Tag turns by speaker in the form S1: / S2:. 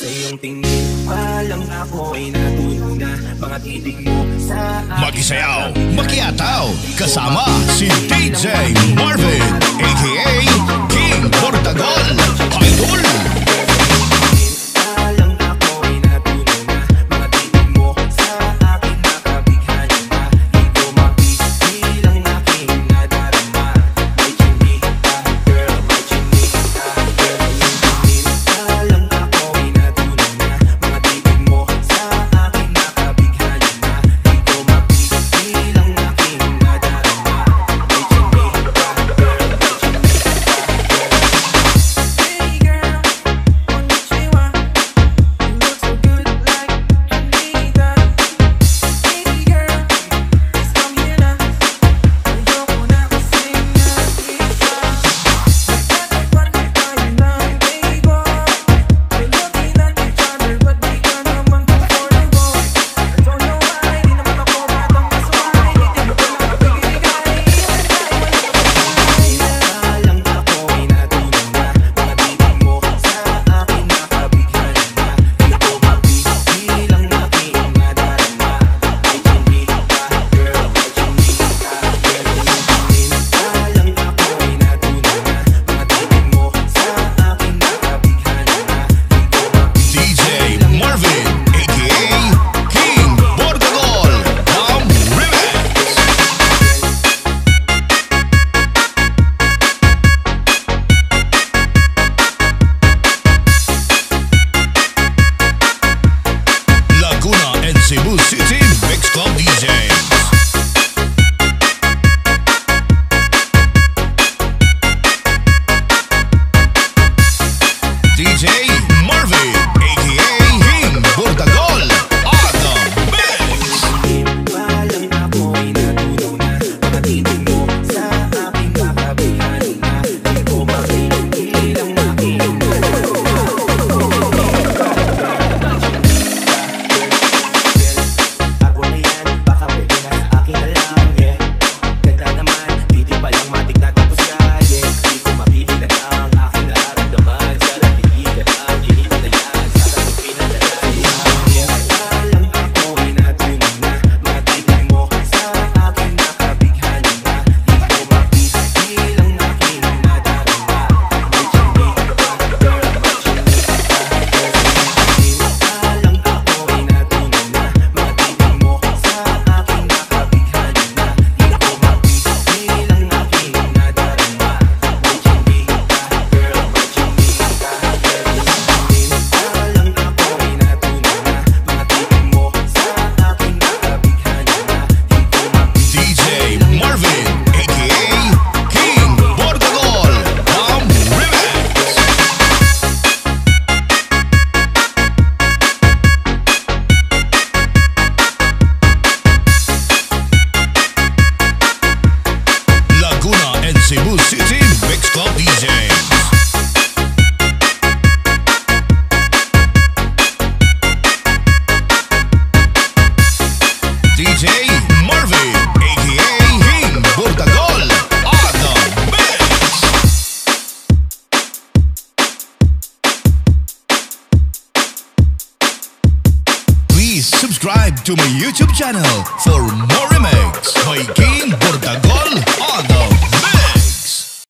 S1: Sa iyong tingin pa lang ako ay natuyo na. Mga titig mo sa akin.
S2: Magisayaw, makiyataw, kasama si DJ Marvin, a.k.a. King Portagol, Idol. Cebu City Mix Club DJs. DJ Marvin, a.k.a. King Portagol, on the mix.
S1: Palang ako ay natunaw na. Mga titig mo sa aking makabihan na. Di ko makinig ang aking
S2: Cebu City Mix Club DJs. DJ Marvin, a.k.a. King Portagol, on the mix. Please subscribe to my YouTube channel for more remix by King Portagol.